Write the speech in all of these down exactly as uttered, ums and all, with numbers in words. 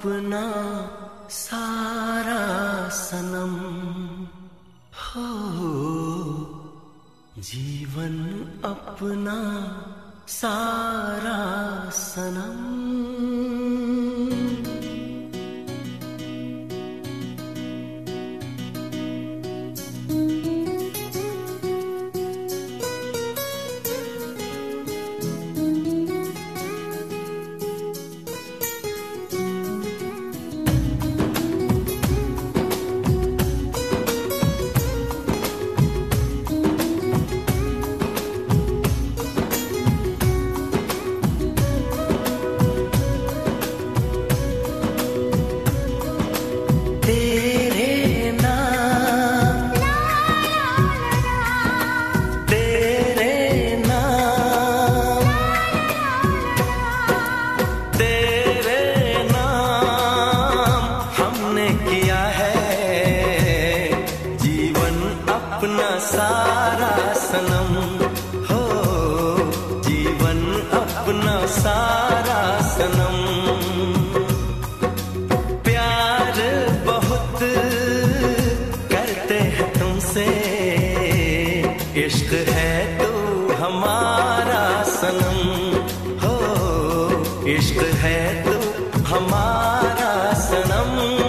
अपना सारा सनम हो, जीवन अपना सारा सनम। सारा सनम हो, जीवन अपना सारा सनम। प्यार बहुत करते हैं तुमसे, इश्क है तो हमारा सनम हो, इश्क है तो हमारा सनम।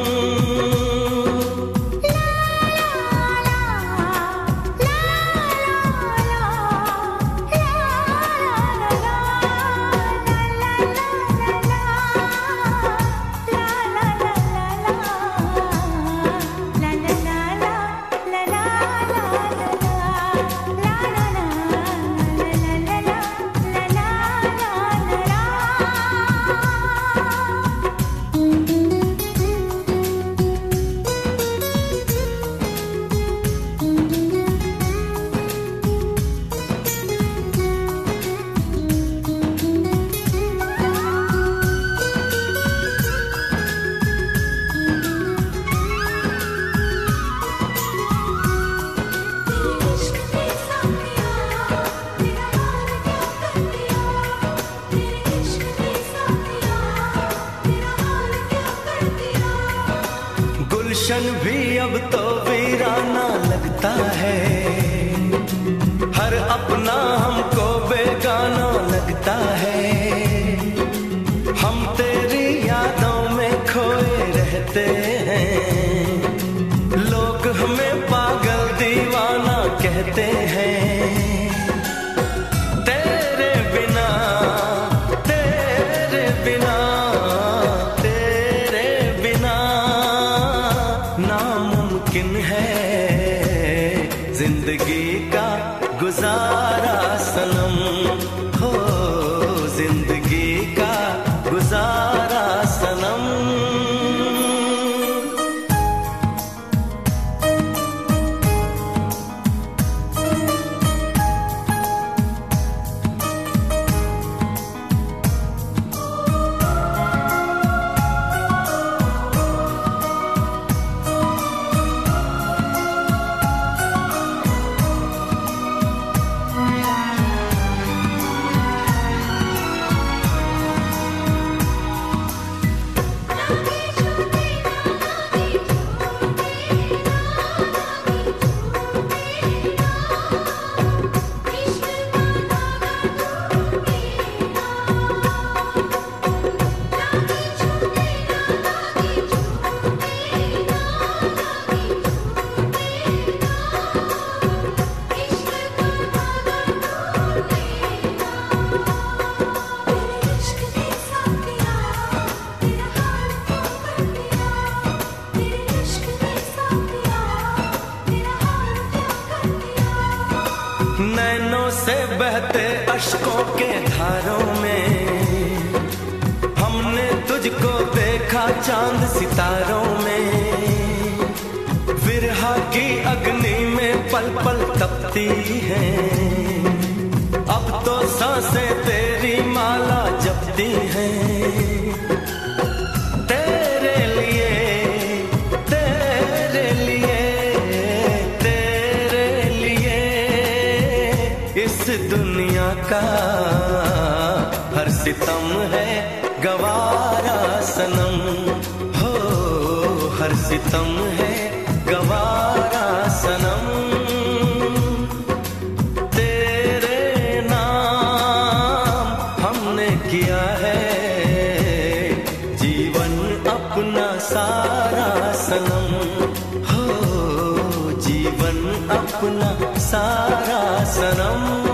गुलशन भी अब तो वीराना लगता है, हर अपना हमको बेगाना लगता है। हम तेरी यादों में खोए रहते हैं, लोग हमें पागल दीवाना कहते हैं। तेरे बिना तेरे बिना तेरे बिना नामुमकिन है जिंदगी का गुजारा सनम हो, जिंदगी का गुजारा सनम। नैनों से बहते अश्कों के धारों में हमने तुझको देखा चांद सितारों में। विरहा की अग्नि में पल पल तपती है, अब तो सांसें तेरी माला जपती हैं। तेरे लिए तेरे लिए तेरे लिए इस दुनिया का हर सितम है गवारा सनम, हो हर सितम है गवारा सनम। तेरे नाम हमने किया है जीवन अपना सारा सनम, हो जीवन अपना सारा सनम।